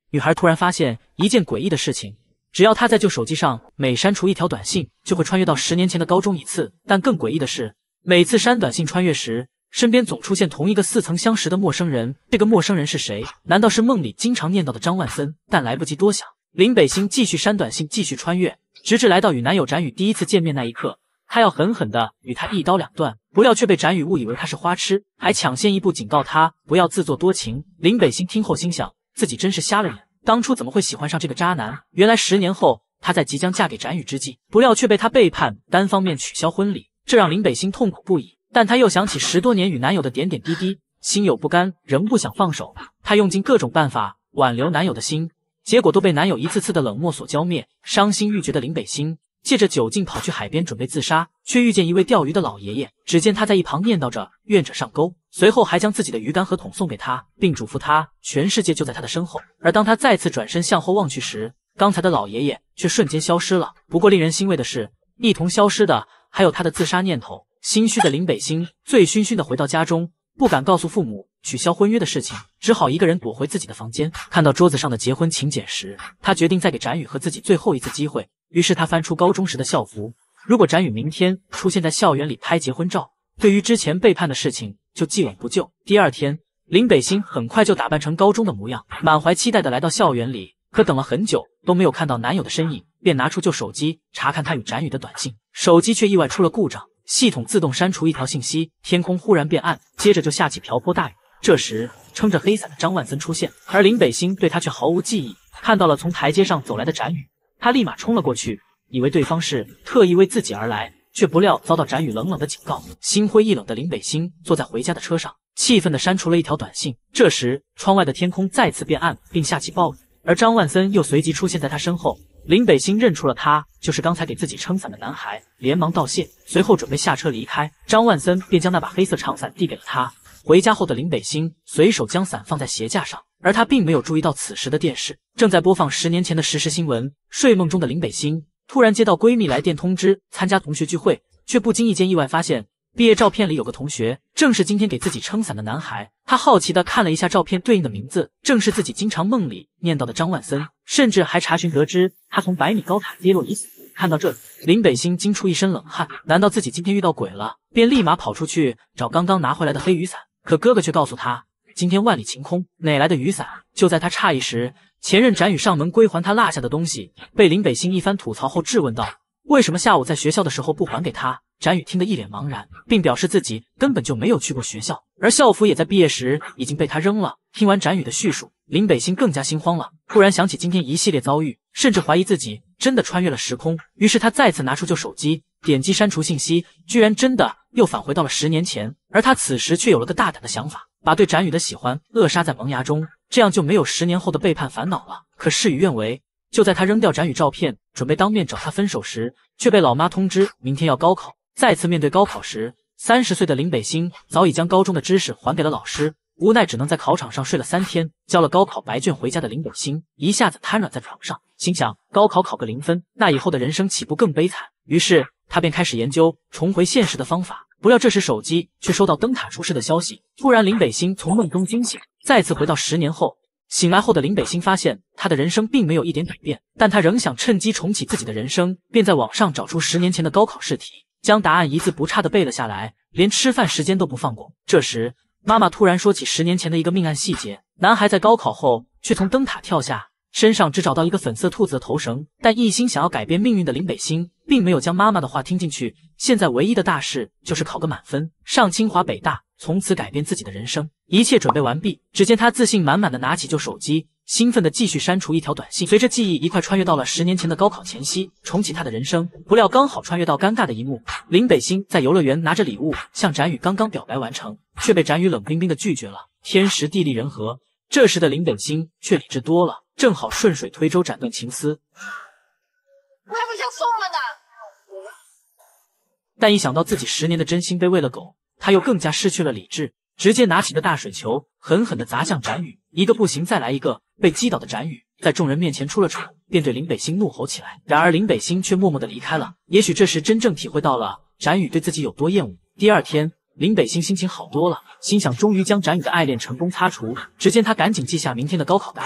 女孩突然发现一件诡异的事情，只要她在旧手机上每删除一条短信，就会穿越到10年前的高中一次。但更诡异的是，每次删短信穿越时，身边总出现同一个似曾相识的陌生人。这个陌生人是谁？难道是梦里经常念叨的张万森？但来不及多想，林北星继续删短信，继续穿越，直至来到与男友展宇第一次见面那一刻。他要狠狠地与他一刀两断，不料却被展宇误以为他是花痴，还抢先一步警告他不要自作多情。林北星听后心想，自己真是瞎了眼，当初怎么会喜欢上这个渣男？原来10年后，他在即将嫁给展宇之际，不料却被他背叛，单方面取消婚礼，这让林北星痛苦不已。但他又想起10多年与男友的点点滴滴，心有不甘，仍不想放手。他用尽各种办法挽留男友的心，结果都被男友一次次的冷漠所浇灭。伤心欲绝的林北星借着酒劲跑去海边准备自杀，却遇见一位钓鱼的老爷爷。只见他在一旁念叨着愿者上钩，随后还将自己的鱼竿和桶送给他，并嘱咐他全世界就在他的身后。而当他再次转身向后望去时，刚才的老爷爷却瞬间消失了。不过令人欣慰的是，一同消失的还有他的自杀念头。心虚的林北星醉醺醺的回到家中，不敢告诉父母取消婚约的事情，只好一个人躲回自己的房间。看到桌子上的结婚请柬时，他决定再给展宇和自己最后一次机会。于是他翻出高中时的校服，如果展宇明天出现在校园里拍结婚照，对于之前背叛的事情就既往不咎。第二天，林北星很快就打扮成高中的模样，满怀期待的来到校园里，可等了很久都没有看到男友的身影，便拿出旧手机查看他与展宇的短信，手机却意外出了故障，系统自动删除一条信息，天空忽然变暗，接着就下起瓢泼大雨。这时撑着黑伞的张万森出现，而林北星对他却毫无记忆。看到了从台阶上走来的展宇，他立马冲了过去，以为对方是特意为自己而来，却不料遭到展宇冷冷的警告。心灰意冷的林北星坐在回家的车上，气愤地删除了一条短信。这时窗外的天空再次变暗，并下起暴雨，而张万森又随即出现在他身后。林北星认出了他就是刚才给自己撑伞的男孩，连忙道谢，随后准备下车离开。张万森便将那把黑色长伞递给了他。回家后的林北星随手将伞放在鞋架上，而他并没有注意到此时的电视正在播放10年前的实时新闻。睡梦中的林北星突然接到闺蜜来电通知参加同学聚会，却不经意间意外发现毕业照片里有个同学正是今天给自己撑伞的男孩。他好奇地看了一下照片对应的名字，正是自己经常梦里念叨的张万森，甚至还查询得知他从100米高塔跌落已死。看到这里，林北星惊出一身冷汗，难道自己今天遇到鬼了？便立马跑出去找刚刚拿回来的黑雨伞。可哥哥却告诉他，今天万里晴空，哪来的雨伞？就在他诧异时，前任展宇上门归还他落下的东西，被林北星一番吐槽后质问道，为什么下午在学校的时候不还给他？展宇听得一脸茫然，并表示自己根本就没有去过学校，而校服也在毕业时已经被他扔了。听完展宇的叙述，林北星更加心慌了，突然想起今天一系列遭遇，甚至怀疑自己真的穿越了时空。于是他再次拿出旧手机，点击删除信息，居然真的又返回到了10年前。而他此时却有了个大胆的想法，把对展宇的喜欢扼杀在萌芽中，这样就没有10年后的背叛烦恼了。可事与愿违，就在他扔掉展宇照片，准备当面找他分手时，却被老妈通知明天要高考。再次面对高考时，30岁的林北星早已将高中的知识还给了老师，无奈只能在考场上睡了3天。交了高考白卷回家的林北星一下子瘫软在床上，心想高考考个0分，那以后的人生岂不更悲惨？于是他便开始研究重回现实的方法。不料这时手机却收到灯塔出事的消息，突然林北星从梦中惊醒，再次回到10年后。醒来后的林北星发现他的人生并没有一点改变，但他仍想趁机重启自己的人生，便在网上找出10年前的高考试题，将答案一字不差地背了下来，连吃饭时间都不放过。这时妈妈突然说起10年前的一个命案细节，男孩在高考后却从灯塔跳下，身上只找到一个粉色兔子的头绳。但一心想要改变命运的林北星并没有将妈妈的话听进去，现在唯一的大事就是考个满分，上清华北大，从此改变自己的人生。一切准备完毕，只见他自信满满的拿起旧手机，兴奋地继续删除一条短信。随着记忆一块穿越到了10年前的高考前夕，重启他的人生。不料刚好穿越到尴尬的一幕，林北星在游乐园拿着礼物向展宇刚刚表白完成，却被展宇冷冰冰的拒绝了。天时地利人和，这时的林北星却理智多了，正好顺水推舟斩断情丝。 我还不想送了呢！ 但一想到自己10年的真心被喂了狗，他又更加失去了理智，直接拿起个大水球狠狠地砸向展宇。一个不行再来一个，被击倒的展宇在众人面前出了丑，便对林北星怒吼起来。然而林北星却默默地离开了，也许这时真正体会到了展宇对自己有多厌恶。第二天，林北星心情好多了，心想终于将展宇的爱恋成功擦除。只见他赶紧记下明天的高考答案，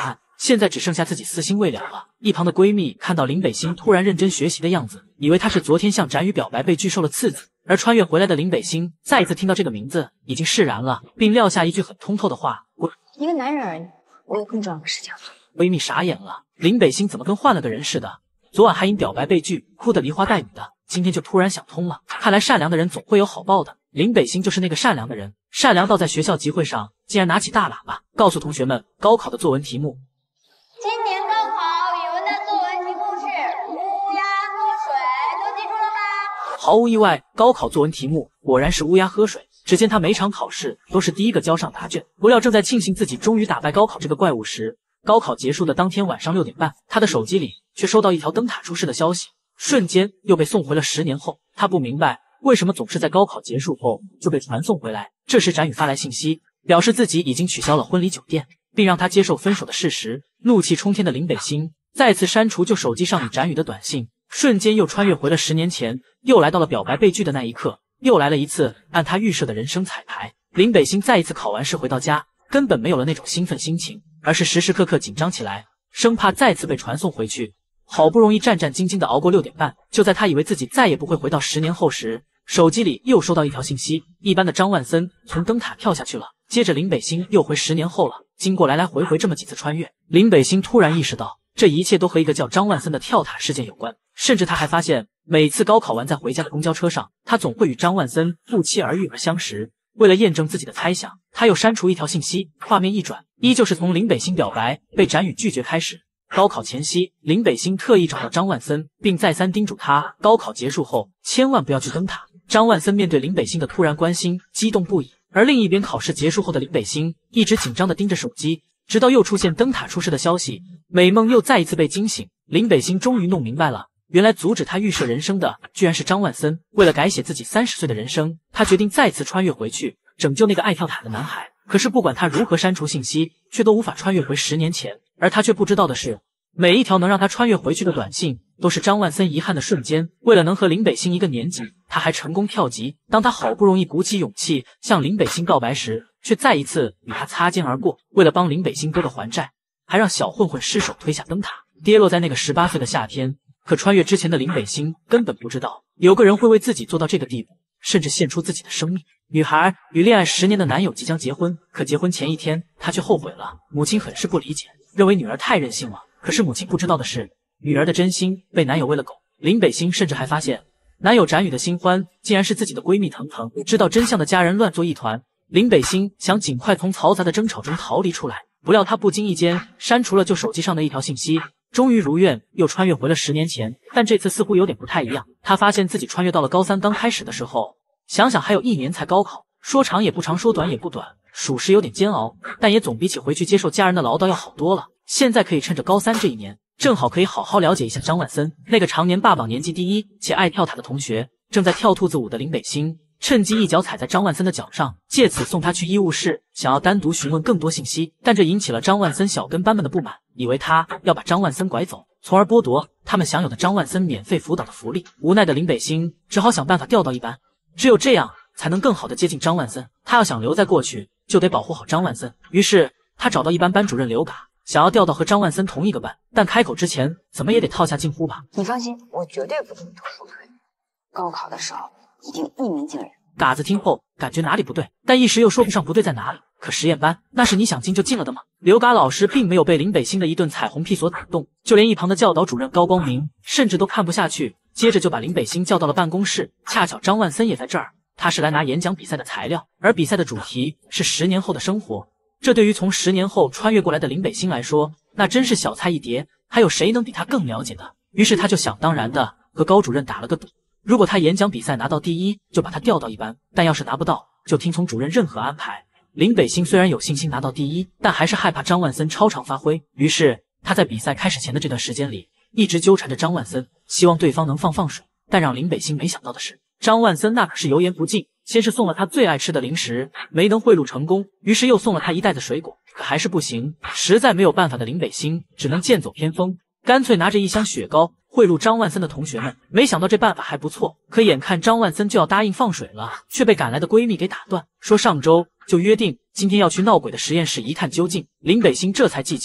现在只剩下自己私心未了了。一旁的闺蜜看到林北星突然认真学习的样子，以为他是昨天向展宇表白被拒受了刺激。而穿越回来的林北星再一次听到这个名字，已经释然了，并撂下一句很通透的话： 一个男人而已，我有更重要的事情。 闺蜜傻眼了，林北星怎么跟换了个人似的？昨晚还因表白被拒，哭得梨花带雨的，今天就突然想通了。看来善良的人总会有好报的。林北星就是那个善良的人，善良到在学校集会上竟然拿起大喇叭，告诉同学们高考的作文题目。 今年高考语文的作文题目是乌鸦喝水，都记住了吧？ 毫无意外，高考作文题目果然是乌鸦喝水。只见他每场考试都是第一个交上答卷，不料正在庆幸自己终于打败高考这个怪物时，高考结束的当天晚上6点半，他的手机里却收到一条灯塔出事的消息，瞬间又被送回了10年后。他不明白为什么总是在高考结束后就被传送回来。这时展宇发来信息，表示自己已经取消了婚礼酒店，并让他接受分手的事实。怒气冲天的林北星再次删除旧手机上与展宇的短信，瞬间又穿越回了10年前，又来到了表白被拒的那一刻，又来了一次按他预设的人生彩排。林北星再一次考完试回到家，根本没有了那种兴奋心情，而是时时刻刻紧张起来，生怕再次被传送回去。好不容易战战兢兢地熬过6点半，就在他以为自己再也不会回到10年后时，手机里又收到一条信息，一般的张万森从灯塔跳下去了。接着林北星又回10年后了。经过来来回回这么几次穿越，林北星突然意识到，这一切都和一个叫张万森的跳塔事件有关。甚至他还发现，每次高考完在回家的公交车上，他总会与张万森不期而遇而相识。为了验证自己的猜想，他又删除一条信息，画面一转，依旧是从林北星表白被展宇拒绝开始。高考前夕，林北星特意找到张万森，并再三叮嘱他高考结束后千万不要去灯塔。张万森面对林北星的突然关心，激动不已。而另一边，考试结束后的林北星一直紧张地盯着手机，直到又出现灯塔出事的消息，美梦又再一次被惊醒。林北星终于弄明白了，原来阻止他预设人生的居然是张万森。为了改写自己30岁的人生，他决定再次穿越回去，拯救那个爱跳塔的男孩。可是不管他如何删除信息，却都无法穿越回10年前。而他却不知道的是，每一条能让他穿越回去的短信，都是张万森遗憾的瞬间。为了能和林北星一个年级，他还成功跳级。当他好不容易鼓起勇气向林北星告白时，却再一次与他擦肩而过。为了帮林北星哥哥还债，还让小混混失手推下灯塔，跌落在那个18岁的夏天。可穿越之前的林北星根本不知道，有个人会为自己做到这个地步，甚至献出自己的生命。女孩与恋爱10年的男友即将结婚，可结婚前一天，她却后悔了。母亲很是不理解，认为女儿太任性了。可是母亲不知道的是，女儿的真心被男友喂了狗。林北星甚至还发现，男友展宇的新欢竟然是自己的闺蜜腾腾。知道真相的家人乱作一团，林北星想尽快从嘈杂的争吵中逃离出来，不料他不经意间删除了旧手机上的一条信息，终于如愿又穿越回了10年前。但这次似乎有点不太一样，他发现自己穿越到了高3刚开始的时候。想想还有1年才高考，说长也不长，说短也不短，属实有点煎熬，但也总比起回去接受家人的唠叨要好多了。现在可以趁着高3这1年，正好可以好好了解一下张万森，那个常年霸榜年级第1且爱跳塔的同学。正在跳兔子舞的林北星趁机一脚踩在张万森的脚上，借此送他去医务室，想要单独询问更多信息。但这引起了张万森小跟班们的不满，以为他要把张万森拐走，从而剥夺他们享有的张万森免费辅导的福利。无奈的林北星只好想办法调到一班，只有这样才能更好的接近张万森。他要想留在过去，就得保护好张万森。于是他找到一班班主任刘嘎，想要调到和张万森同一个班，但开口之前怎么也得套下近乎吧。 你放心，我绝对不给你读书推。高考的时候一定一鸣惊人。 嘎子听后感觉哪里不对，但一时又说不上不对在哪里。可实验班那是你想进就进了的吗？刘嘎老师并没有被林北星的一顿彩虹屁所打动，就连一旁的教导主任高光明甚至都看不下去，接着就把林北星叫到了办公室。恰巧张万森也在这儿，他是来拿演讲比赛的材料，而比赛的主题是10年后的生活。这对于从10年后穿越过来的林北星来说，那真是小菜一碟，还有谁能比他更了解的？于是他就想当然的和高主任打了个赌，如果他演讲比赛拿到第1，就把他调到一班，但要是拿不到，就听从主任任何安排。林北星虽然有信心拿到第1，但还是害怕张万森超常发挥，于是他在比赛开始前的这段时间里，一直纠缠着张万森，希望对方能放水。但让林北星没想到的是，张万森那可是油盐不进，先是送了他最爱吃的零食，没能贿赂成功，于是又送了他一袋子水果，可还是不行。实在没有办法的林北星只能剑走偏锋，干脆拿着1箱雪糕贿赂张万森的同学们。没想到这办法还不错，可眼看张万森就要答应放水了，却被赶来的闺蜜给打断，说上周就约定今天要去闹鬼的实验室一探究竟。林北星这才记起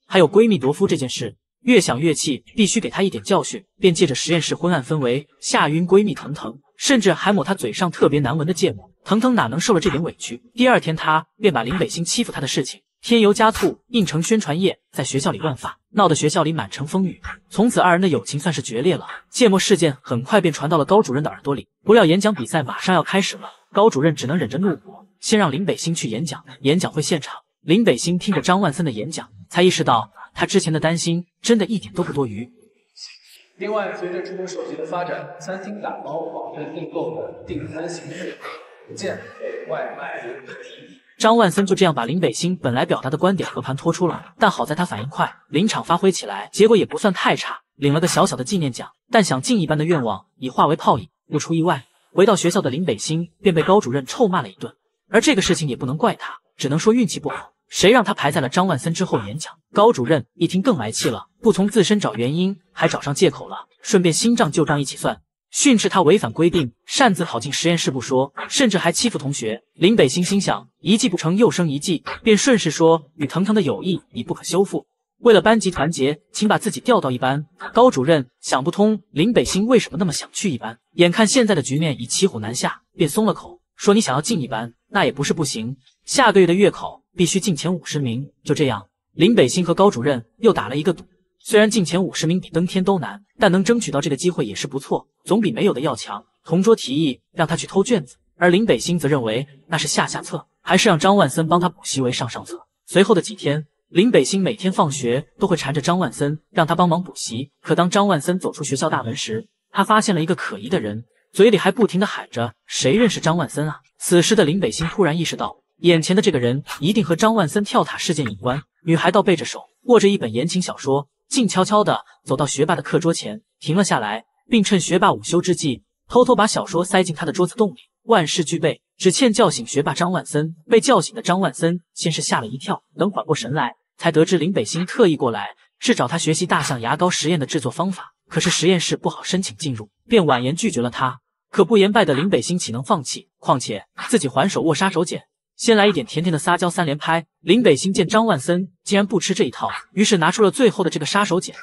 还有闺蜜夺夫这件事，越想越气，必须给她一点教训，便借着实验室昏暗氛围吓晕闺蜜腾腾，甚至还抹她嘴上特别难闻的芥末。腾腾哪能受了这点委屈？第二天，她便把林北星欺负她的事情添油加醋，印成宣传页，在学校里乱发，闹得学校里满城风雨。从此二人的友情算是决裂了。芥末事件很快便传到了高主任的耳朵里。不料演讲比赛马上要开始了，高主任只能忍着怒火，先让林北星去演讲。演讲会现场，林北星听着张万森的演讲，才意识到他之前的担心真的一点都不多余。 另外，随着智能手机的发展，餐厅打包网站订购的订餐形式逐渐被外卖取替。 张万森就这样把林北星本来表达的观点和盘托出了，但好在他反应快，临场发挥起来，结果也不算太差，领了个小小的纪念奖。但想进一班的愿望已化为泡影。不出意外，回到学校的林北星便被高主任臭骂了一顿，而这个事情也不能怪他，只能说运气不好。谁让他排在了张万森之后演讲？高主任一听更来气了，不从自身找原因，还找上借口了，顺便新账旧账一起算，训斥他违反规定，擅自跑进实验室不说，甚至还欺负同学。林北星心想，一计不成又生一计，便顺势说与腾腾的友谊已不可修复，为了班级团结，请把自己调到一班。高主任想不通林北星为什么那么想去一班，眼看现在的局面已骑虎难下，便松了口，说你想要进一班，那也不是不行，下个月的月考必须进前50名。就这样，林北星和高主任又打了一个赌。虽然进前50名比登天都难，但能争取到这个机会也是不错，总比没有的要强。同桌提议让他去偷卷子，而林北星则认为那是下策，还是让张万森帮他补习为上策。随后的几天，林北星每天放学都会缠着张万森让他帮忙补习。可当张万森走出学校大门时，他发现了一个可疑的人，嘴里还不停地喊着谁认识张万森啊。此时的林北星突然意识到，眼前的这个人一定和张万森跳塔事件有关。女孩倒背着手，握着一本言情小说，静悄悄地走到学霸的课桌前，停了下来，并趁学霸午休之际，偷偷把小说塞进他的桌子洞里。万事俱备，只欠叫醒学霸张万森。被叫醒的张万森先是吓了一跳，等缓过神来，才得知林北星特意过来是找他学习大象牙膏实验的制作方法。可是实验室不好申请进入，便婉言拒绝了他。可不言败的林北星岂能放弃？况且自己还手握杀手锏，先来一点甜甜的撒娇3连拍。林北星见张万森竟然不吃这一套，于是拿出了最后的这个杀手锏。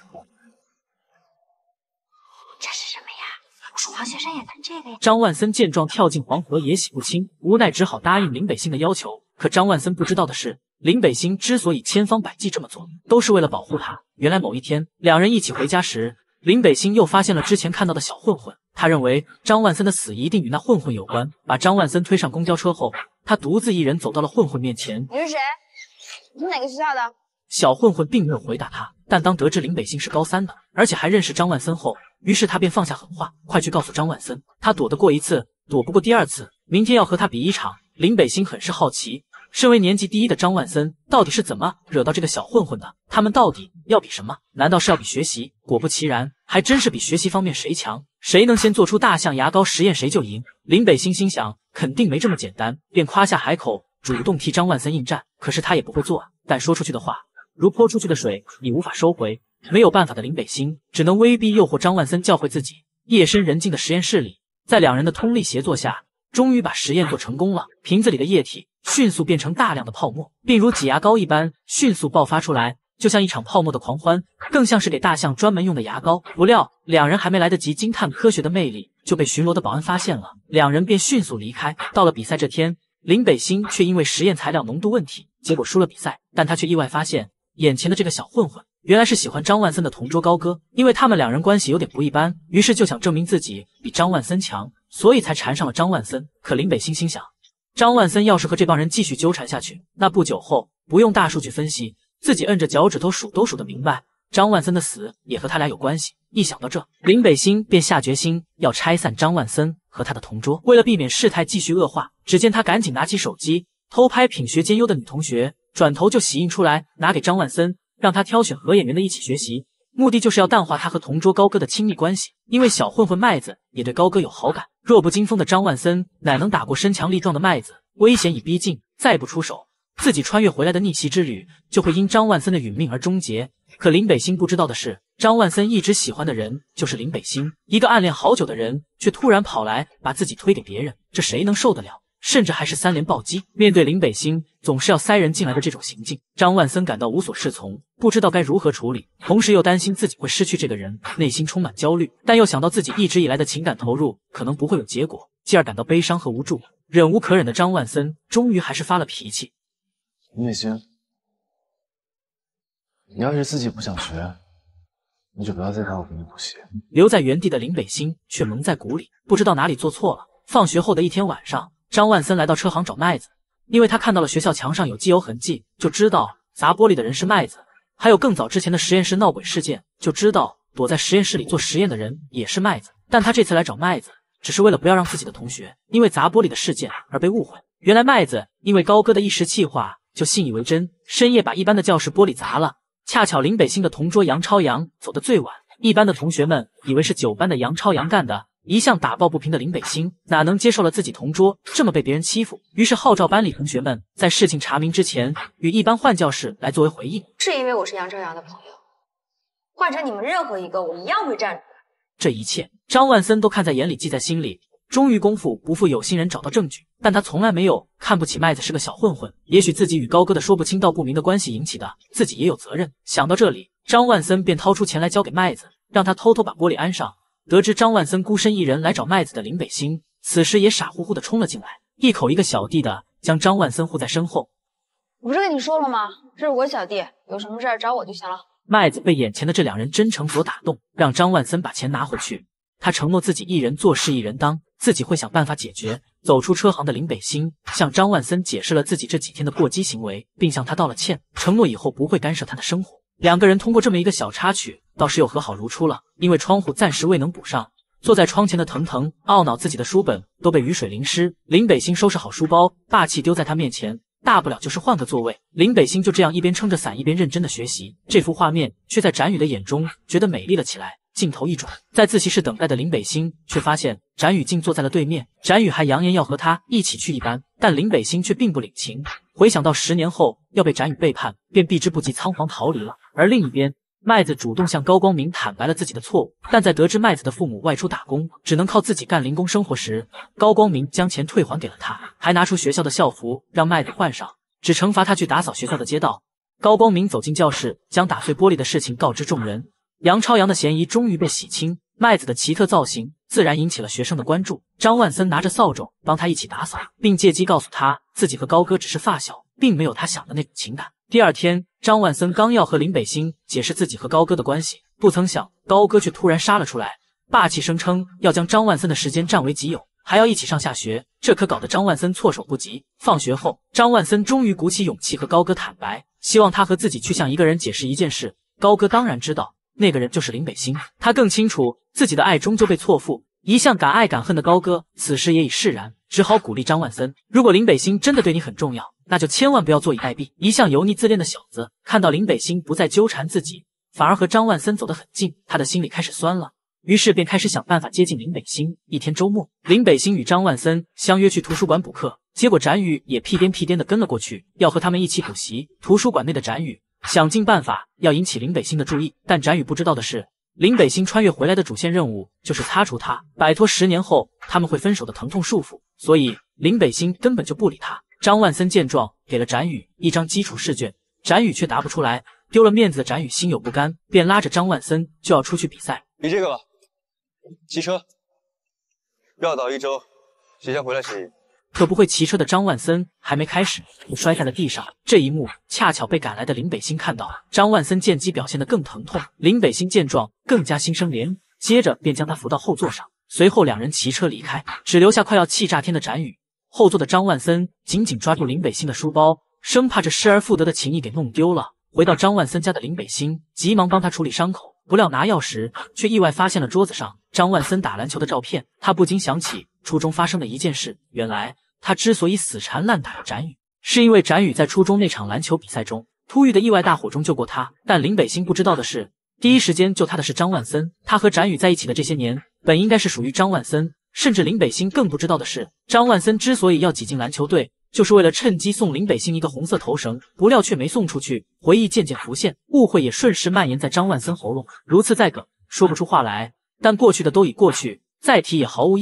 这是什么呀？好学生也看这个呀？ 张万森见状跳进黄河也洗不清，无奈只好答应林北星的要求。可张万森不知道的是，林北星之所以千方百计这么做，都是为了保护他。原来某一天，两人一起回家时，林北星又发现了之前看到的小混混。他认为张万森的死一定与那混混有关，把张万森推上公交车后，他独自一人走到了混混面前。 你是谁？你是哪个学校的？ 小混混并没有回答他，但当得知林北星是高3的，而且还认识张万森后，于是他便放下狠话，快去告诉张万森，他躲得过一次，躲不过第二次，明天要和他比一场。林北星很是好奇，身为年级第一的张万森到底是怎么惹到这个小混混的？他们到底要比什么？难道是要比学习？果不其然，还真是比学习方面谁强，谁能先做出大象牙膏实验谁就赢。林北星心想，肯定没这么简单，便夸下海口，主动替张万森应战。可是他也不会做啊，但说出去的话如泼出去的水，已无法收回。没有办法的林北星只能威逼诱惑张万森教会自己。夜深人静的实验室里，在两人的通力协作下，终于把实验做成功了。瓶子里的液体迅速变成大量的泡沫，并如挤牙膏一般迅速爆发出来，就像一场泡沫的狂欢，更像是给大象专门用的牙膏。不料两人还没来得及惊叹科学的魅力，就被巡逻的保安发现了，两人便迅速离开。到了比赛这天，林北星却因为实验材料浓度问题，结果输了比赛。但他却意外发现，眼前的这个小混混原来是喜欢张万森的同桌高歌，因为他们两人关系有点不一般，于是就想证明自己比张万森强，所以才缠上了张万森。可林北星心想，张万森要是和这帮人继续纠缠下去，那不久后不用大数据分析，自己摁着脚趾头数都数得明白，张万森的死也和他俩有关系。一想到这，林北星便下决心要拆散张万森和他的同桌。为了避免事态继续恶化，只见他赶紧拿起手机偷拍品学兼优的女同学，转头就洗印出来拿给张万森，让他挑选合眼缘的一起学习，目的就是要淡化他和同桌高歌的亲密关系。因为小混混麦子也对高歌有好感，弱不禁风的张万森哪能打过身强力壮的麦子？危险已逼近，再不出手，自己穿越回来的逆袭之旅就会因张万森的殒命而终结。可林北星不知道的是，张万森一直喜欢的人就是林北星，一个暗恋好久的人却突然跑来把自己推给别人，这谁能受得了？ 甚至还是3连暴击。面对林北星总是要塞人进来的这种行径，张万森感到无所适从，不知道该如何处理，同时又担心自己会失去这个人，内心充满焦虑，但又想到自己一直以来的情感投入可能不会有结果，继而感到悲伤和无助。忍无可忍的张万森终于还是发了脾气。 林北星，你要是自己不想学，你就不要再让我给你补习。 留在原地的林北星却蒙在鼓里，不知道哪里做错了。放学后的一天晚上，张万森来到车行找麦子，因为他看到了学校墙上有机油痕迹，就知道砸玻璃的人是麦子。还有更早之前的实验室闹鬼事件，就知道躲在实验室里做实验的人也是麦子。但他这次来找麦子，只是为了不要让自己的同学因为砸玻璃的事件而被误会。原来麦子因为高歌的一时气话，就信以为真，深夜把一班的教室玻璃砸了。恰巧林北星的同桌杨超阳走得最晚，一班的同学们以为是9班的杨超阳干的。一向打抱不平的林北星哪能接受了自己同桌这么被别人欺负，于是号召班里同学们在事情查明之前与一班换教室来作为回应。 是因为我是杨朝阳的朋友，换成你们任何一个，我一样会站出来。 这一切张万森都看在眼里，记在心里。终于功夫不负有心人，找到证据，但他从来没有看不起麦子是个小混混，也许自己与高歌的说不清道不明的关系引起的，自己也有责任。想到这里，张万森便掏出钱来交给麦子，让他偷偷把玻璃安上。得知张万森孤身一人来找麦子的林北星，此时也傻乎乎的冲了进来，一口一个小弟的将张万森护在身后。 我不是跟你说了吗？这是我小弟，有什么事找我就行了。 麦子被眼前的这2人真诚所打动，让张万森把钱拿回去。他承诺自己一人做事一人当，自己会想办法解决。走出车行的林北星向张万森解释了自己这几天的过激行为，并向他道了歉，承诺以后不会干涉他的生活。2个人通过这么一个小插曲，倒是又和好如初了。因为窗户暂时未能补上，坐在窗前的腾腾懊恼自己的书本都被雨水淋湿。林北星收拾好书包，霸气丢在他面前，大不了就是换个座位。林北星就这样一边撑着伞一边认真的学习，这幅画面却在展宇的眼中觉得美丽了起来。镜头一转，在自习室等待的林北星却发现展宇竟坐在了对面。展宇还扬言要和他一起去一班，但林北星却并不领情。回想到10年后要被展宇背叛，便避之不及，仓皇逃离了。而另一边，麦子主动向高光明坦白了自己的错误，但在得知麦子的父母外出打工，只能靠自己干零工生活时，高光明将钱退还给了他，还拿出学校的校服让麦子换上，只惩罚他去打扫学校的街道。高光明走进教室，将打碎玻璃的事情告知众人。杨超阳的嫌疑终于被洗清，麦子的奇特造型自然引起了学生的关注。张万森拿着扫帚帮他一起打扫，并借机告诉他自己和高歌只是发小，并没有他想的那种情感。第2天，张万森刚要和林北星解释自己和高歌的关系，不曾想高歌却突然杀了出来，霸气声称要将张万森的时间占为己有，还要一起上下学，这可搞得张万森措手不及。放学后，张万森终于鼓起勇气和高歌坦白，希望他和自己去向一个人解释一件事。高歌当然知道那个人就是林北星，他更清楚自己的爱终究被错付。一向敢爱敢恨的高歌此时也已释然，只好鼓励张万森，如果林北星真的对你很重要，那就千万不要坐以待毙。一向油腻自恋的小子看到林北星不再纠缠自己，反而和张万森走得很近，他的心里开始酸了，于是便开始想办法接近林北星。一天周末，林北星与张万森相约去图书馆补课，结果展宇也屁颠屁颠的跟了过去，要和他们一起补习。图书馆内的展宇想尽办法要引起林北星的注意，但展宇不知道的是，林北星穿越回来的主线任务就是擦除他，摆脱10年后他们会分手的疼痛束缚，所以林北星根本就不理他。张万森见状，给了展宇一张基础试卷，展宇却答不出来，丢了面子的展宇心有不甘，便拉着张万森就要出去比赛。 比这个吧，骑车，绕岛1周，学校回来时。 可不会骑车的张万森还没开始就摔在了地上，这一幕恰巧被赶来的林北星看到，张万森见机表现得更疼痛。林北星见状更加心生怜悯，接着便将他扶到后座上，随后2人骑车离开，只留下快要气炸天的展宇。后座的张万森紧紧抓住林北星的书包，生怕这失而复得的情谊给弄丢了。回到张万森家的林北星急忙帮他处理伤口，不料拿药时却意外发现了桌子上张万森打篮球的照片，他不禁想起初中发生的一件事，原来他之所以死缠烂打着展宇，是因为展宇在初中那场篮球比赛中突遇的意外大火中救过他。但林北星不知道的是，第一时间救他的是张万森，他和展宇在一起的这些年本应该是属于张万森。甚至林北星更不知道的是，张万森之所以要挤进篮球队，就是为了趁机送林北星一个红色头绳，不料却没送出去。回忆渐渐浮现，误会也顺势蔓延在张万森喉咙，如此再梗，说不出话来。但过去的都已过去，再提也毫无意义。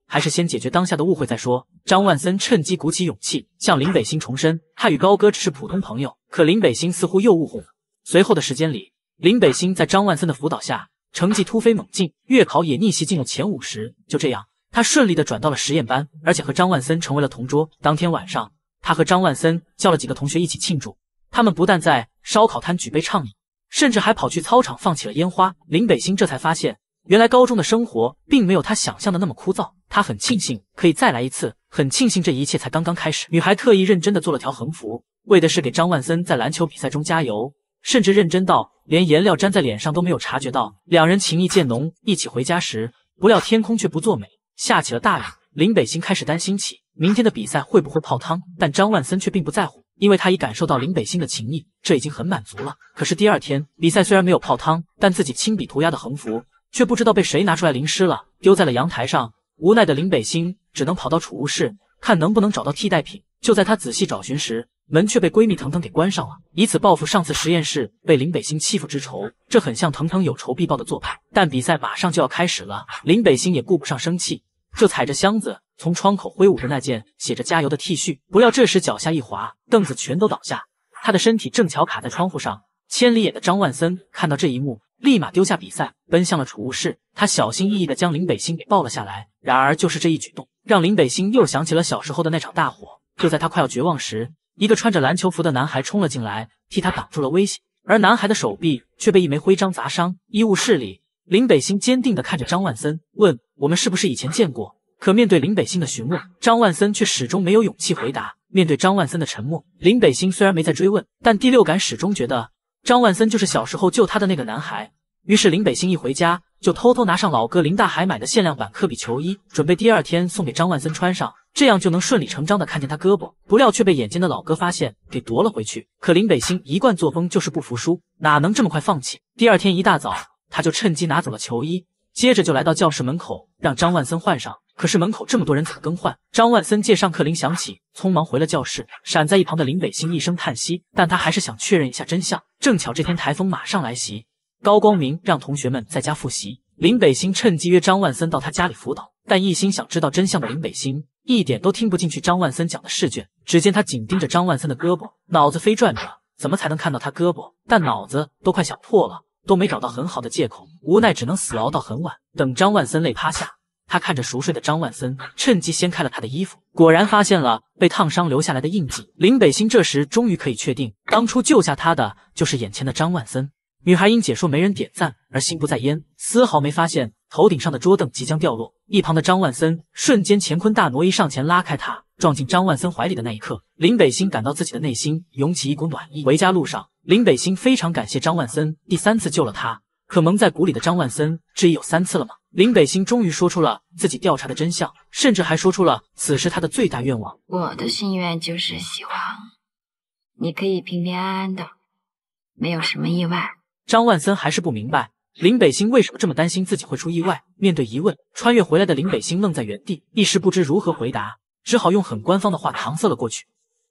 还是先解决当下的误会再说。张万森趁机鼓起勇气，向林北星重申他与高歌只是普通朋友，可林北星似乎又误会了。随后的时间里，林北星在张万森的辅导下，成绩突飞猛进，月考也逆袭进了前50。就这样，他顺利的转到了实验班，而且和张万森成为了同桌。当天晚上，他和张万森叫了几个同学一起庆祝。他们不但在烧烤摊举杯畅饮，甚至还跑去操场放起了烟花。林北星这才发现，原来高中的生活并没有他想象的那么枯燥。他很庆幸可以再来一次，很庆幸这一切才刚刚开始。女孩特意认真的做了条横幅，为的是给张万森在篮球比赛中加油，甚至认真到连颜料粘在脸上都没有察觉到。两人情意渐浓，一起回家时，不料天空却不作美，下起了大雨。林北星开始担心起明天的比赛会不会泡汤，但张万森却并不在乎，因为他已感受到林北星的情谊，这已经很满足了。可是第二天比赛虽然没有泡汤，但自己亲笔涂鸦的横幅却不知道被谁拿出来淋湿了，丢在了阳台上。无奈的林北星只能跑到储物室，看能不能找到替代品。就在他仔细找寻时，门却被闺蜜腾腾给关上了，以此报复上次实验室被林北星欺负之仇。这很像腾腾有仇必报的做派。但比赛马上就要开始了，林北星也顾不上生气，就踩着箱子从窗口挥舞着那件写着加油的 T 恤。不料这时脚下一滑，凳子全都倒下，他的身体正巧卡在窗户上。千里眼的张万森看到这一幕，立马丢下比赛，奔向了储物室。他小心翼翼地将林北星给抱了下来。然而就是这一举动，让林北星又想起了小时候的那场大火。就在他快要绝望时，一个穿着篮球服的男孩冲了进来，替他挡住了危险，而男孩的手臂却被一枚徽章砸伤。医务室里，林北星坚定地看着张万森，问：“我们是不是以前见过？”可面对林北星的询问，张万森却始终没有勇气回答。面对张万森的沉默，林北星虽然没再追问，但第六感始终觉得张万森就是小时候救他的那个男孩。于是林北星一回家，就偷偷拿上老哥林大海买的限量版科比球衣，准备第二天送给张万森穿上，这样就能顺理成章的看见他胳膊。不料却被眼尖的老哥发现，给夺了回去。可林北星一贯作风就是不服输，哪能这么快放弃？第二天一大早，他就趁机拿走了球衣，接着就来到教室门口，让张万森换上。可是门口这么多人怎么更换？张万森借上课铃响起，匆忙回了教室。闪在一旁的林北星一声叹息，但他还是想确认一下真相。正巧这天台风马上来袭，高光明让同学们在家复习。林北星趁机约张万森到他家里辅导，但一心想知道真相的林北星一点都听不进去张万森讲的试卷。只见他紧盯着张万森的胳膊，脑子飞转着，怎么才能看到他胳膊？但脑子都快想破了，都没找到很好的借口，无奈只能死熬到很晚。等张万森累趴下，他看着熟睡的张万森，趁机掀开了他的衣服，果然发现了被烫伤留下来的印记。林北星这时终于可以确定，当初救下他的就是眼前的张万森。女孩因解说没人点赞而心不在焉，丝毫没发现头顶上的桌凳即将掉落。一旁的张万森瞬间乾坤大挪移，上前拉开他，撞进张万森怀里的那一刻，林北星感到自己的内心涌起一股暖意。回家路上，林北星非常感谢张万森第3次救了他。可蒙在鼓里的张万森，这已有3次了吗？林北星终于说出了自己调查的真相，甚至还说出了此时他的最大愿望。 我的心愿就是希望你可以平平安安的，没有什么意外。 张万森还是不明白林北星为什么这么担心自己会出意外。面对疑问，穿越回来的林北星愣在原地，一时不知如何回答，只好用很官方的话搪塞了过去。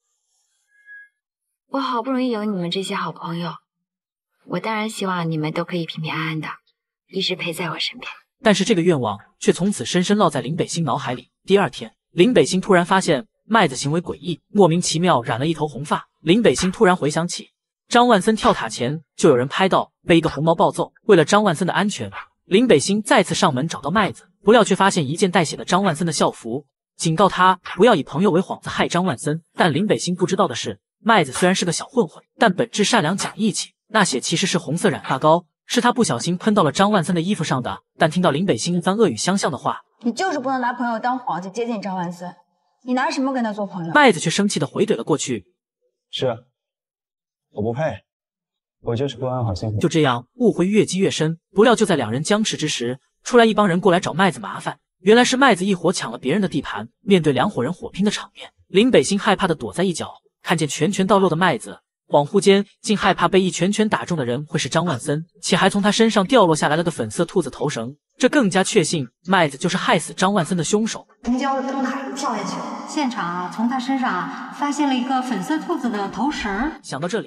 我好不容易有你们这些好朋友，我当然希望你们都可以平平安安的，一直陪在我身边。 但是这个愿望却从此深深烙在林北星脑海里。第二天，林北星突然发现麦子行为诡异，莫名其妙染了一头红发。林北星突然回想起张万森跳塔前就有人拍到被一个红毛暴揍，为了张万森的安全，林北星再次上门找到麦子，不料却发现一件带血的张万森的校服，警告他不要以朋友为幌子害张万森。但林北星不知道的是，麦子虽然是个小混混，但本质善良讲义气，那血其实是红色染发膏，是他不小心喷到了张万森的衣服上的。但听到林北星一番恶语相向的话， 你就是不能拿朋友当幌子接近张万森，你拿什么跟他做朋友？ 麦子却生气的回怼了过去， 是啊，我不配，我就是不安好心。 就这样，误会越积越深。不料就在两人僵持之时，出来一帮人过来找麦子麻烦。原来是麦子一伙抢了别人的地盘。面对两伙人火拼的场面，林北星害怕的躲在一角，看见拳拳到肉的麦子，恍惚间竟害怕被一拳拳打中的人会是张万森，且还从他身上掉落下来了个粉色兔子头绳，这更加确信麦子就是害死张万森的凶手。 公交的灯塔跳下去，现场从他身上发现了一个粉色兔子的头绳。 想到这里，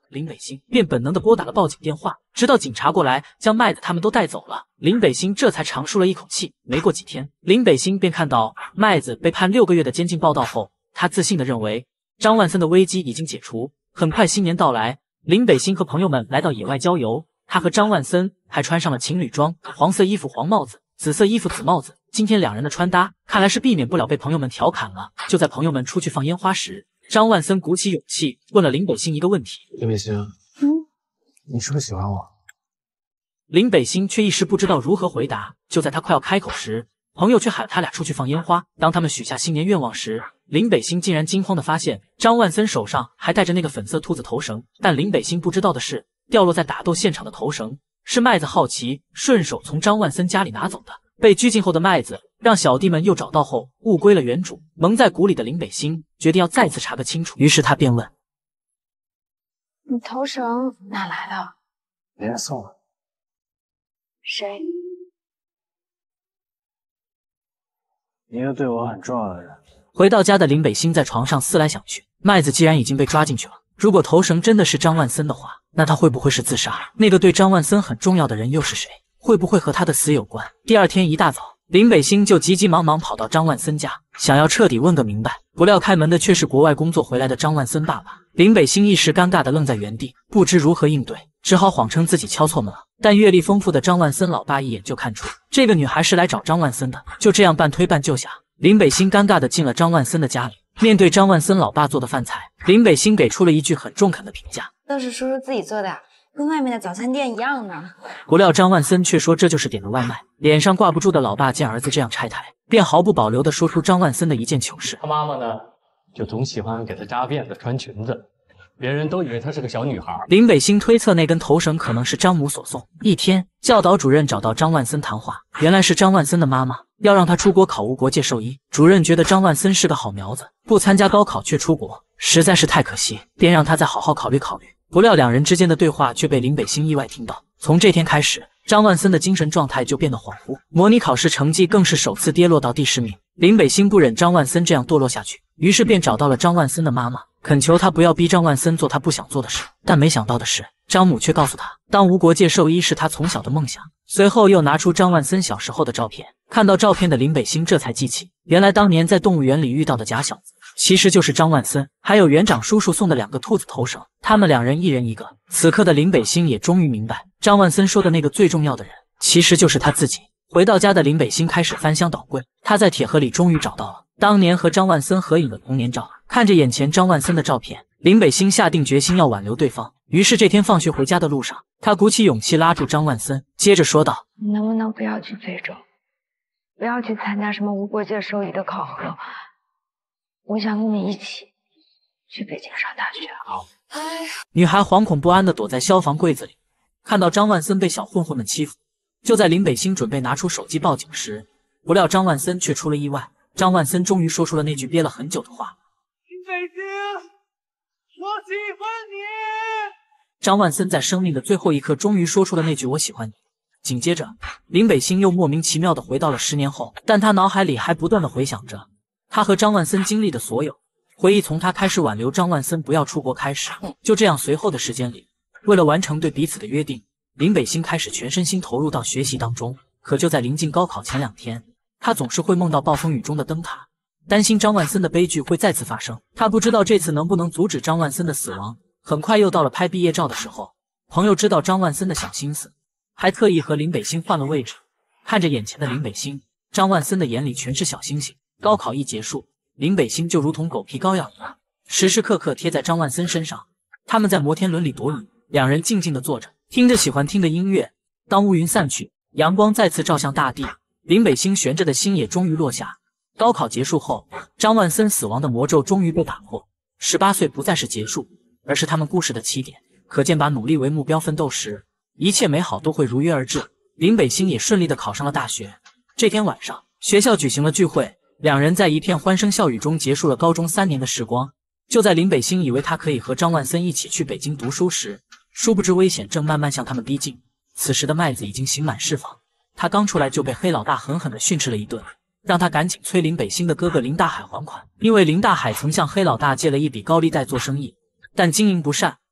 林北星便本能地拨打了报警电话，直到警察过来将麦子他们都带走了，林北星这才长舒了一口气。没过几天，林北星便看到麦子被判6个月的监禁报道后，他自信地认为张万森的危机已经解除。很快新年到来，林北星和朋友们来到野外郊游，他和张万森还穿上了情侣装，黄色衣服黄帽子，紫色衣服紫帽子。今天两人的穿搭看来是避免不了被朋友们调侃了。就在朋友们出去放烟花时，张万森鼓起勇气问了林北星一个问题： 林北星，你是不是喜欢我？ 林北星却一时不知道如何回答。就在他快要开口时，朋友却喊他俩出去放烟花。当他们许下新年愿望时，林北星竟然惊慌地发现张万森手上还带着那个粉色兔子头绳。但林北星不知道的是，掉落在打斗现场的头绳是麦子好奇顺手从张万森家里拿走的。被拘禁后的麦子让小弟们又找到后，物归了原主。蒙在鼓里的林北星决定要再次查个清楚，于是他便问： 你头绳哪来的？ 别人送的。 谁？ 一个对我很重要的人。 回到家的林北星在床上思来想去，麦子既然已经被抓进去了，如果头绳真的是张万森的话，那他会不会是自杀？那个对张万森很重要的人又是谁？会不会和他的死有关？第二天一大早，林北星就急急忙忙跑到张万森家，想要彻底问个明白。不料开门的却是国外工作回来的张万森爸爸。林北星一时尴尬的愣在原地，不知如何应对，只好谎称自己敲错门了。但阅历丰富的张万森老爸一眼就看出这个女孩是来找张万森的。就这样半推半就下，林北星尴尬的进了张万森的家里。面对张万森老爸做的饭菜，林北星给出了一句很中肯的评价： 都是叔叔自己做的，跟外面的早餐店一样呢。 不料张万森却说这就是点的外卖。脸上挂不住的老爸见儿子这样拆台，便毫不保留地说出张万森的一件糗事。 他妈妈呢，就总喜欢给他扎辫子、穿裙子，别人都以为她是个小女孩。 林北星推测那根头绳可能是张母所送。一天，教导主任找到张万森谈话，原来是张万森的妈妈要让他出国考无国界兽医。主任觉得张万森是个好苗子，不参加高考却出国，实在是太可惜，便让他再好好考虑考虑。不料两人之间的对话却被林北星意外听到。从这天开始，张万森的精神状态就变得恍惚，模拟考试成绩更是首次跌落到第10名。林北星不忍张万森这样堕落下去，于是便找到了张万森的妈妈，恳求他不要逼张万森做他不想做的事。但没想到的是，张母却告诉他，当无国界兽医是他从小的梦想。随后又拿出张万森小时候的照片，看到照片的林北星这才记起，原来当年在动物园里遇到的假小子其实就是张万森，还有园长叔叔送的2个兔子头绳，他们2人一人一个。此刻的林北星也终于明白，张万森说的那个最重要的人其实就是他自己。回到家的林北星开始翻箱倒柜，他在铁盒里终于找到了当年和张万森合影的童年照。看着眼前张万森的照片，林北星下定决心要挽留对方。于是这天放学回家的路上，他鼓起勇气拉住张万森，接着说道： 你能不能不要去非洲，不要去参加什么无国界兽医的考核，我想跟你一起去北京上大学。好。 女孩惶恐不安地躲在消防柜子里，看到张万森被小混混们欺负。就在林北星准备拿出手机报警时，不料张万森却出了意外。张万森终于说出了那句憋了很久的话： 林北星，我喜欢你。 张万森在生命的最后一刻终于说出了那句我喜欢你。紧接着，林北星又莫名其妙地回到了10年后，但他脑海里还不断地回想着他和张万森经历的所有回忆，从他开始挽留张万森不要出国开始。就这样，随后的时间里，为了完成对彼此的约定，林北星开始全身心投入到学习当中。可就在临近高考前2天，他总是会梦到暴风雨中的灯塔，担心张万森的悲剧会再次发生。他不知道这次能不能阻止张万森的死亡。很快又到了拍毕业照的时候，朋友知道张万森的小心思，还特意和林北星换了位置。看着眼前的林北星，张万森的眼里全是小星星。高考一结束，林北星就如同狗皮膏药一样，时时刻刻贴在张万森身上。他们在摩天轮里躲雨，两人静静地坐着，听着喜欢听的音乐。当乌云散去，阳光再次照向大地，林北星悬着的心也终于落下。高考结束后，张万森死亡的魔咒终于被打破。18岁不再是结束，而是他们故事的起点。可见把努力为目标奋斗时，一切美好都会如约而至。林北星也顺利地考上了大学。这天晚上，学校举行了聚会，两人在一片欢声笑语中结束了高中3年的时光。就在林北星以为他可以和张万森一起去北京读书时，殊不知危险正慢慢向他们逼近。此时的麦子已经刑满释放，他刚出来就被黑老大狠狠地训斥了一顿，让他赶紧催林北星的哥哥林大海还款。因为林大海曾向黑老大借了一笔高利贷做生意，但经营不善，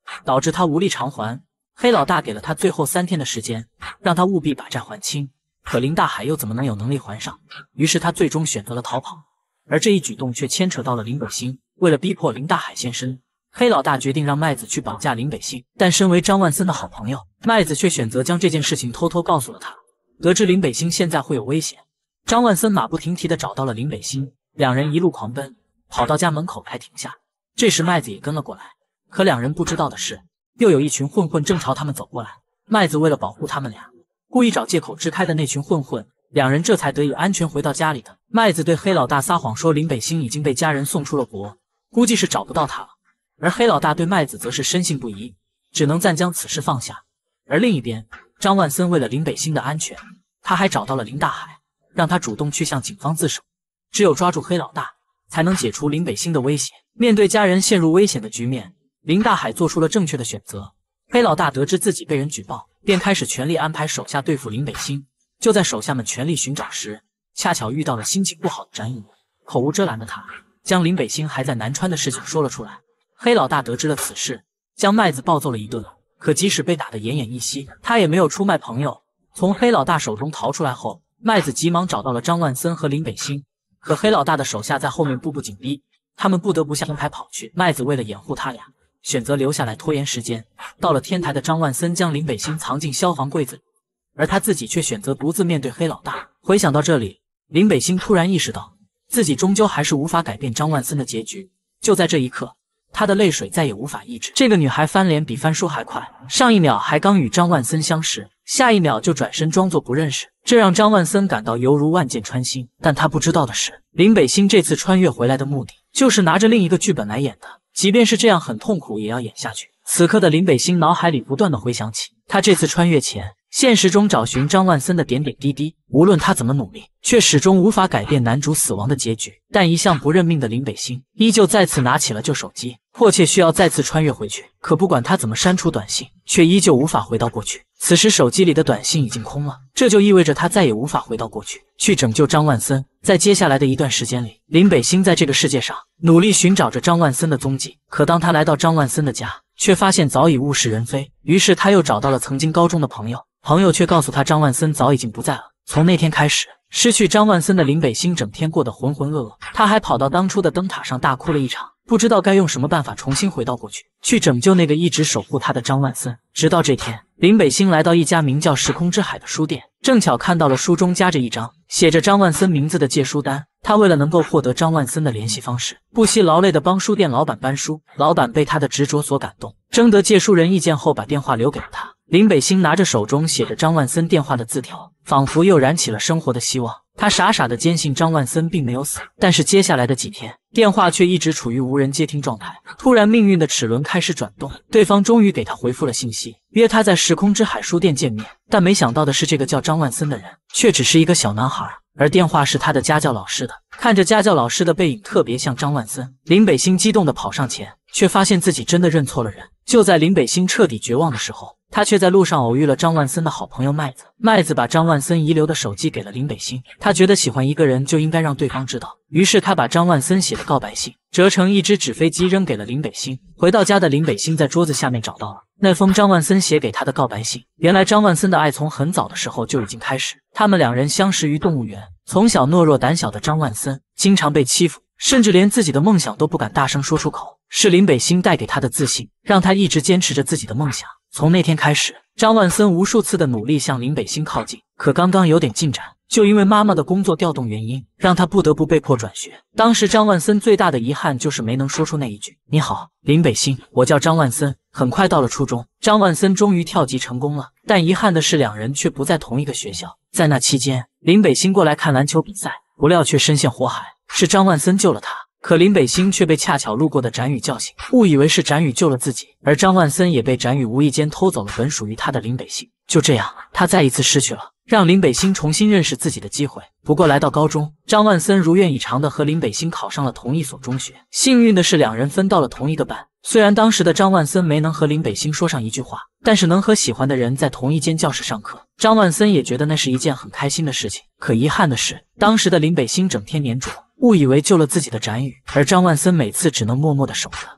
导致他无力偿还。黑老大给了他最后3天的时间，让他务必把债还清。可林大海又怎么能有能力还上？于是他最终选择了逃跑，而这一举动却牵扯到了林北星。为了逼迫林大海现身，黑老大决定让麦子去绑架林北星。但身为张万森的好朋友，麦子却选择将这件事情偷偷告诉了他。得知林北星现在会有危险，张万森马不停蹄地找到了林北星，两人一路狂奔，跑到家门口才停下。这时麦子也跟了过来，可两人不知道的是，又有一群混混正朝他们走过来。麦子为了保护他们俩，故意找借口支开的那群混混，两人这才得以安全回到家里的。麦子对黑老大撒谎说林北星已经被家人送出了国，估计是找不到他了。而黑老大对麦子则是深信不疑，只能暂将此事放下。而另一边，张万森为了林北星的安全，他还找到了林大海，让他主动去向警方自首。只有抓住黑老大，才能解除林北星的威胁。面对家人陷入危险的局面，林大海做出了正确的选择。黑老大得知自己被人举报，便开始全力安排手下对付林北星。就在手下们全力寻找时，恰巧遇到了心情不好的展宇，口无遮拦的他将林北星还在南川的事情说了出来。黑老大得知了此事，将麦子暴揍了一顿，可即使被打得奄奄一息，他也没有出卖朋友。从黑老大手中逃出来后，麦子急忙找到了张万森和林北星，可黑老大的手下在后面步步紧逼，他们不得不向天台跑去。麦子为了掩护他俩，选择留下来拖延时间。到了天台的张万森将林北星藏进消防柜子里，而他自己却选择独自面对黑老大。回想到这里，林北星突然意识到自己终究还是无法改变张万森的结局。就在这一刻，他的泪水再也无法抑制。这个女孩翻脸比翻书还快，上一秒还刚与张万森相识，下一秒就转身装作不认识，这让张万森感到犹如万箭穿心。但他不知道的是，林北星这次穿越回来的目的就是拿着另一个剧本来演的，即便是这样很痛苦也要演下去。此刻的林北星脑海里不断的回想起他这次穿越前现实中找寻张万森的点点滴滴，无论他怎么努力，却始终无法改变男主死亡的结局。但一向不认命的林北星依旧再次拿起了旧手机，迫切需要再次穿越回去。可不管他怎么删除短信，却依旧无法回到过去。此时手机里的短信已经空了，这就意味着他再也无法回到过去，去拯救张万森。在接下来的一段时间里，林北星在这个世界上努力寻找着张万森的踪迹。可当他来到张万森的家，却发现早已物是人非。于是他又找到了曾经高中的朋友，朋友却告诉他张万森早已经不在了。从那天开始，失去张万森的林北星整天过得浑浑噩噩，他还跑到当初的灯塔上大哭了一场，不知道该用什么办法重新回到过去，去拯救那个一直守护他的张万森。直到这天，林北星来到一家名叫时空之海的书店，正巧看到了书中夹着一张写着张万森名字的借书单。他为了能够获得张万森的联系方式，不惜劳累地帮书店老板搬书。老板被他的执着所感动，征得借书人意见后，把电话留给了他。林北星拿着手中写着张万森电话的字条，仿佛又燃起了生活的希望。他傻傻地坚信张万森并没有死，但是接下来的几天，电话却一直处于无人接听状态。突然，命运的齿轮开始转动，对方终于给他回复了信息，约他在时空之海书店见面。但没想到的是，这个叫张万森的人却只是一个小男孩，而电话是他的家教老师的。看着家教老师的背影特别像张万森，林北星激动地跑上前，却发现自己真的认错了人。就在林北星彻底绝望的时候，他却在路上偶遇了张万森的好朋友麦子。麦子把张万森遗留的手机给了林北星，他觉得喜欢一个人就应该让对方知道，于是他把张万森写的告白信折成一只纸飞机扔给了林北星。回到家的林北星在桌子下面找到了那封张万森写给他的告白信。原来张万森的爱从很早的时候就已经开始，他们两人相识于动物园。从小懦弱胆小的张万森经常被欺负，甚至连自己的梦想都不敢大声说出口。是林北星带给他的自信，让他一直坚持着自己的梦想。从那天开始，张万森无数次的努力向林北星靠近，可刚刚有点进展，就因为妈妈的工作调动原因，让他不得不被迫转学。当时张万森最大的遗憾就是没能说出那一句“你好，林北星，我叫张万森”。很快到了初中，张万森终于跳级成功了，但遗憾的是两人却不在同一个学校。在那期间，林北星过来看篮球比赛，不料却身陷火海，是张万森救了他。可林北星却被恰巧路过的展宇叫醒，误以为是展宇救了自己，而张万森也被展宇无意间偷走了本属于他的林北星。就这样，他再一次失去了让林北星重新认识自己的机会。不过来到高中，张万森如愿以偿的和林北星考上了同一所中学。幸运的是，两人分到了同一个班。虽然当时的张万森没能和林北星说上一句话，但是能和喜欢的人在同一间教室上课，张万森也觉得那是一件很开心的事情。可遗憾的是，当时的林北星整天黏着，误以为救了自己的展宇，而张万森每次只能默默的守着。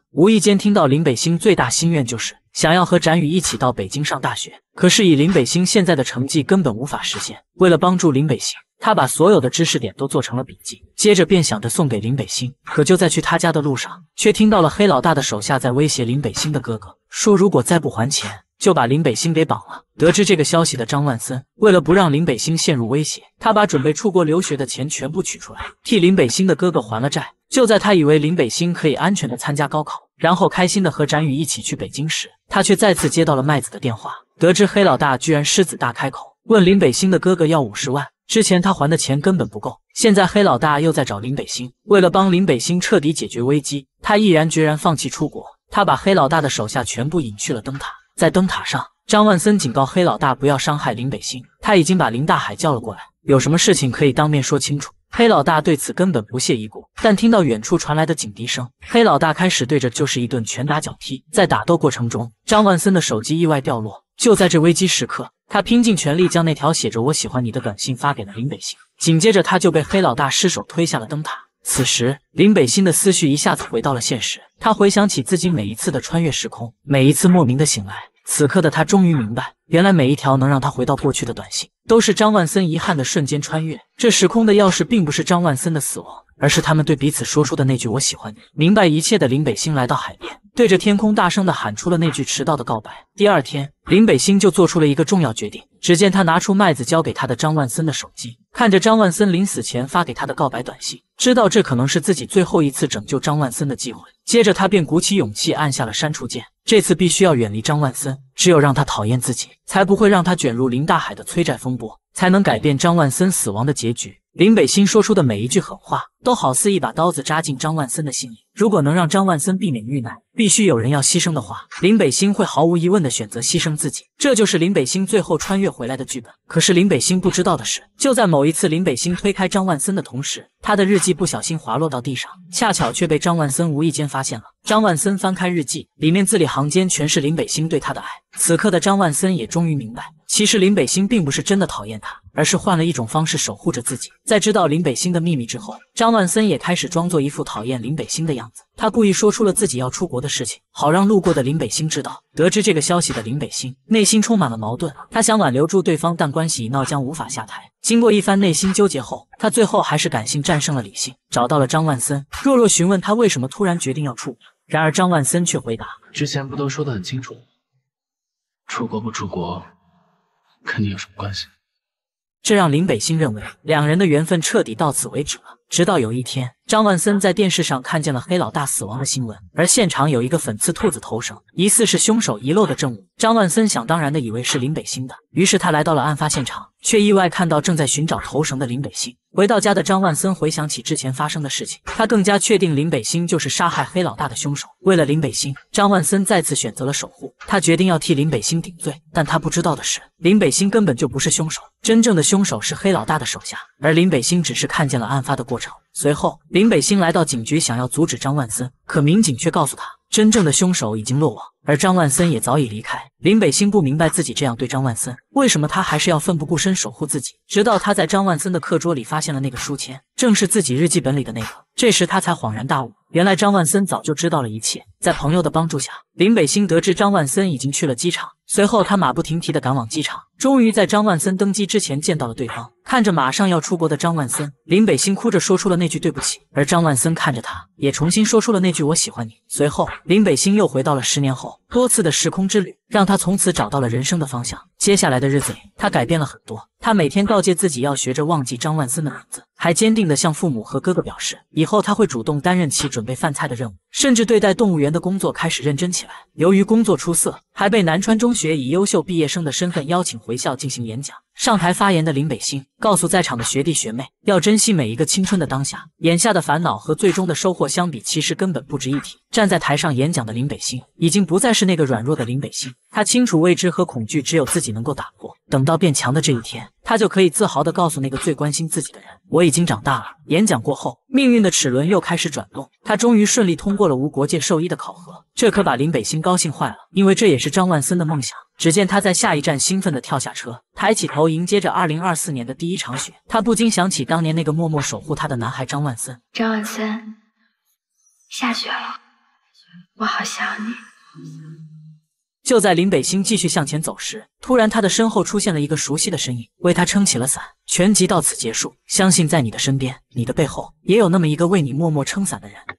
无意间听到林北星最大心愿就是想要和展宇一起到北京上大学，可是以林北星现在的成绩根本无法实现。为了帮助林北星，他把所有的知识点都做成了笔记，接着便想着送给林北星。可就在去他家的路上，却听到了黑老大的手下在威胁林北星的哥哥，说如果再不还钱，就把林北星给绑了。得知这个消息的张万森，为了不让林北星陷入威胁，他把准备出国留学的钱全部取出来，替林北星的哥哥还了债。就在他以为林北星可以安全的参加高考，然后开心的和展宇一起去北京时，他却再次接到了麦子的电话，得知黑老大居然狮子大开口，问林北星的哥哥要50万。之前他还的钱根本不够，现在黑老大又在找林北星。为了帮林北星彻底解决危机，他毅然决然放弃出国。他把黑老大的手下全部引去了灯塔，在灯塔上，张万森警告黑老大不要伤害林北星，他已经把林大海叫了过来，有什么事情可以当面说清楚。黑老大对此根本不屑一顾，但听到远处传来的警笛声，黑老大开始对着就是一顿拳打脚踢。在打斗过程中，张万森的手机意外掉落，就在这危机时刻，他拼尽全力将那条写着我喜欢你的短信发给了林北星，紧接着他就被黑老大失手推下了灯塔。此时林北星的思绪一下子回到了现实，他回想起自己每一次的穿越时空，每一次莫名的醒来，此刻的他终于明白，原来每一条能让他回到过去的短信都是张万森遗憾的瞬间穿越。这时空的钥匙并不是张万森的死亡，而是他们对彼此说出的那句我喜欢你。明白一切的林北星来到海边，对着天空大声地喊出了那句迟到的告白。第二天，林北星就做出了一个重要决定。只见他拿出麦子交给他的张万森的手机，看着张万森临死前发给他的告白短信，知道这可能是自己最后一次拯救张万森的机会。接着他便鼓起勇气按下了删除键，这次必须要远离张万森，只有让他讨厌自己，才不会让他卷入林大海的催债风波，才能改变张万森死亡的结局。林北星说出的每一句狠话，都好似一把刀子扎进张万森的心里。如果能让张万森避免遇难，必须有人要牺牲的话，林北星会毫无疑问地选择牺牲自己。这就是林北星最后穿越回来的剧本。可是林北星不知道的是，就在某一次林北星推开张万森的同时，他的日记不小心滑落到地上，恰巧却被张万森无意间发现了。张万森翻开日记，里面字里行间全是林北星对他的爱。此刻的张万森也终于明白，其实林北星并不是真的讨厌他，而是换了一种方式守护着自己。在知道林北星的秘密之后，张万森也开始装作一副讨厌林北星的样子。他故意说出了自己要出国的事情，好让路过的林北星知道。得知这个消息的林北星内心充满了矛盾，他想挽留住对方，但关系一闹将无法下台。经过一番内心纠结后，他最后还是感性战胜了理性，找到了张万森，弱弱询问他为什么突然决定要出国。然而张万森却回答： 之前不都说得很清楚，出国不出国跟你有什么关系？ 这让林北星认为两人的缘分彻底到此为止了。直到有一天，张万森在电视上看见了黑老大死亡的新闻，而现场有一个粉刺兔子头绳，疑似是凶手遗漏的证物。张万森想当然的以为是林北星的，于是他来到了案发现场，却意外看到正在寻找头绳的林北星。回到家的张万森回想起之前发生的事情，他更加确定林北星就是杀害黑老大的凶手。为了林北星，张万森再次选择了守护，他决定要替林北星顶罪。但他不知道的是，林北星根本就不是凶手，真正的凶手是黑老大的手下，而林北星只是看见了案发的过程。随后，林北星来到警局，想要阻止张万森，可民警却告诉他，真正的凶手已经落网，而张万森也早已离开。林北星不明白自己这样对张万森，为什么他还是要奋不顾身守护自己，直到他在张万森的课桌里发现了那个书签，正是自己日记本里的那个。这时他才恍然大悟，原来张万森早就知道了一切。在朋友的帮助下，林北星得知张万森已经去了机场，随后他马不停蹄地赶往机场，终于在张万森登机之前见到了对方。看着马上要出国的张万森，林北星哭着说出了那句对不起，而张万森看着他，也重新说出了那句我喜欢你。随后林北星又回到了10年后，多次的时空之旅让他从此找到了人生的方向。接下来的日子里，他改变了很多，他每天告诫自己要学着忘记张万森的名字，还坚定地向父母和哥哥表示，以后他会主动担任起准备饭菜的任务，甚至对待动物园的工作开始认真起来。由于工作出色，还被南川中学以优秀毕业生的身份邀请回校进行演讲。上台发言的林北星告诉在场的学弟学妹，要珍惜每一个青春的当下，眼下的烦恼和最终的收获相比，其实根本不值一提。站在台上演讲的林北星已经不再是那个软弱的林北星，他清楚未知和恐惧只有自己能够打破，等到变强的这一天，他就可以自豪地告诉那个最关心自己的人，我已经长大了。演讲过后，命运的齿轮又开始转动，他终于顺利通过了无国界兽医的考核，这可把林北星高兴坏了，因为这也是张万森的梦想。只见他在下一站兴奋地跳下车，抬起头迎接着2024年的第一场雪。他不禁想起当年那个默默守护他的男孩张万森。 张万森，下雪了。 我好想你。 就在林北星继续向前走时，突然他的身后出现了一个熟悉的身影，为他撑起了伞。全集到此结束，相信在你的身边，你的背后，也有那么一个为你默默撑伞的人。